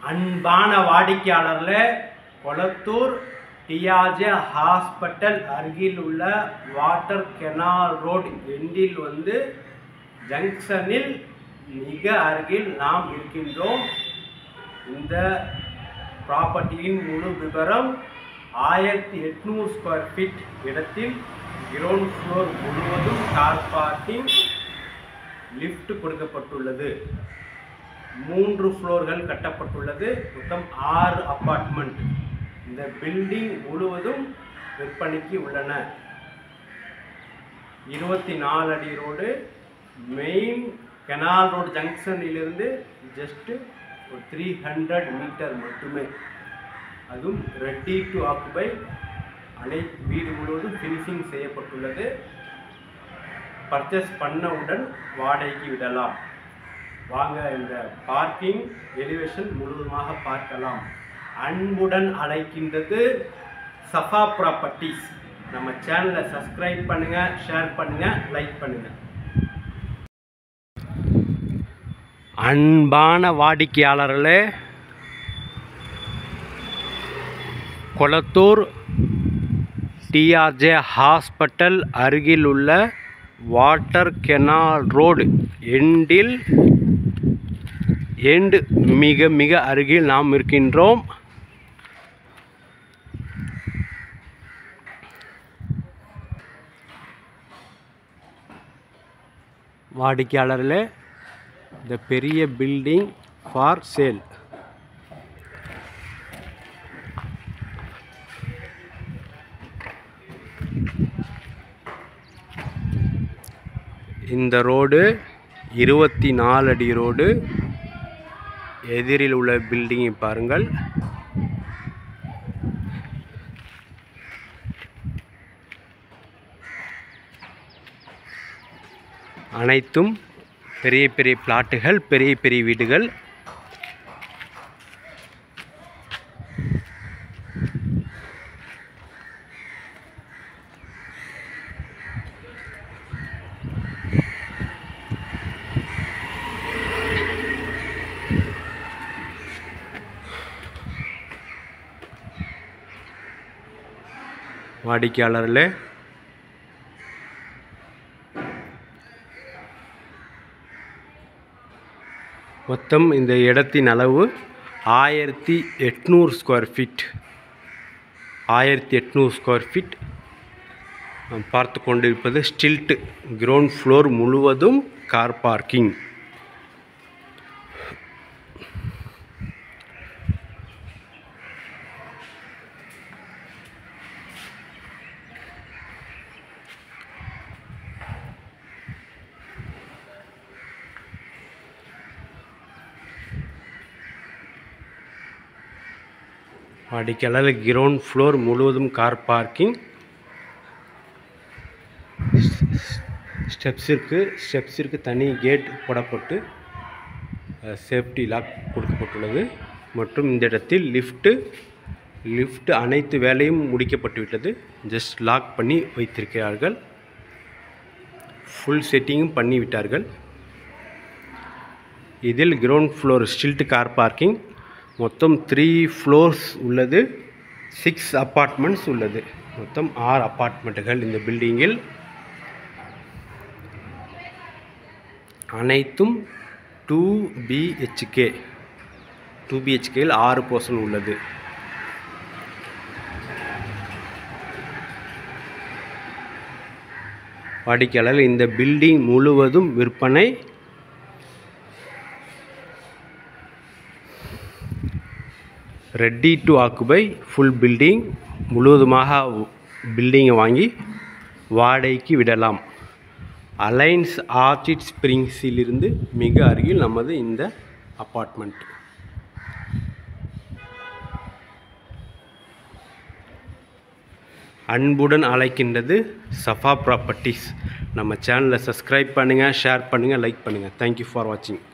அன்பான வாடிக்கையாளர்களே, Kolathur DRJ hospital அருகில் உள்ள வாட்டர் கெனால் ரோடு எண்டில் ஜங்ஷனில் மிக அருகில் நாம் இருக்கின்றோம். இந்த ப்ராப்பர்ட்டியின் முழு விவரம் 1800 ஸ்கொயர் ஃபீட் இடத்தில் கிரவுண்ட் ஃப்ளோர் முழுவதும் கார் பார்க்கிங், லிஃப்ட் கொடுக்கப்பட்டுள்ளது. 3 ஃப்ளோர்கள் கட்டப்பட்டுள்ளது. மொத்தம் 6 அப்பார்ட்மெண்ட் இந்த பில்டிங் முழுவதும் விற்பனைக்கு உள்ளன. 24 அடி ரோடு, மெயின் கெனால் ரோடு ஜங்ஷனிலிருந்து ஜஸ்ட் 300 மீட்டர் மட்டுமே. அதுவும் ரெடி டு ஆக்குபை. அனைத்து வீடு முழுவதும் ஃபினிஷிங் செய்யப்பட்டுள்ளது. பர்ச்சேஸ் பண்ணவுடன் வாடகைக்கு விடலாம். வாங்க இந்த பார்க்கிங் எலிவேஷன் முழுவதுமாக பார்க்கலாம். அன்புடன் அழைக்கின்றது சஃபா ப்ராப்பர்ட்டிஸ். நம்ம சேனலை சப்ஸ்கிரைப் பண்ணுங்க, ஷேர் பண்ணுங்க, லைக் பண்ணுங்க. அன்பான வாடிக்கையாளர்களே, கொளத்தூர் டிஆர்ஜே ஹாஸ்பிட்டல் அருகில் உள்ள வாட்டர் கெனால் ரோடு எண்டு மிக மிக அருகில் நாம் இருக்கின்றோம். வாடிக்கையாளர்களே, இந்த பெரிய பில்டிங் ஃபார் சேல். இந்த ரோடு 24 அடி ரோடு. எதிரில் உள்ள பில்டிங்கை பாருங்கள். அனைத்தும் பெரிய பெரிய பிளாட்டுகள், பெரிய பெரிய வீடுகள். வாடிக்கையாளர்களே, மொத்தம் இந்த இடத்தின் அளவு 1800 ஸ்கொயர் ஃபீட். 1800 square feet. நாம் பார்த்து கொண்டிருப்பது ஸ்டில்ட். கிரவுண்ட் ஃப்ளோர் முழுவதும் கார் பார்க்கிங். வாடிக்கையாளர் கிரவுண்ட் ஃப்ளோர் முழுவதும் கார் பார்க்கிங். ஸ்டெப்ஸிற்கு தனி கேட் போடப்பட்டு சேஃப்டி லாக் கொடுக்கப்பட்டுள்ளது. மற்றும் இந்த இடத்தில் லிஃப்ட் அனைத்து வேலையும் முடிக்கப்பட்டுவிட்டது. ஜஸ்ட் லாக் பண்ணி வைத்திருக்கிறார்கள். ஃபுல் செட்டிங்கும் பண்ணிவிட்டார்கள். இதில் ground floor stilt car parking. மொத்தம் 3 ஃப்ளோர்ஸ் உள்ளது. 6 அப்பார்ட்மெண்ட்ஸ் உள்ளது. மொத்தம் 6 அப்பார்ட்மெண்ட்டுகள் இந்த பில்டிங்கில். அனைத்தும் 2 பிஹெச்கேயில் 6 போர்ஷன் உள்ளது. வாடிக்கையாளர், இந்த பில்டிங் முழுவதும் விற்பனை. Ready to occupy. Full building முழுவதுமாக பில்டிங்கை வாங்கி வாடகைக்கு விடலாம். அலைன்ஸ் ஆர்ச்சிட் ஸ்ப்ரிங்ஸிலிருந்து மிக அருகில் நமது இந்த அப்பார்ட்மெண்ட். அன்புடன் அழைக்கின்றது சஃபா ப்ராப்பர்ட்டிஸ். நம்ம சேனலை சப்ஸ்கிரைப் பண்ணுங்கள், ஷேர் பண்ணுங்கள், லைக் பண்ணுங்கள். தேங்க்யூ ஃபார் வாட்சிங்.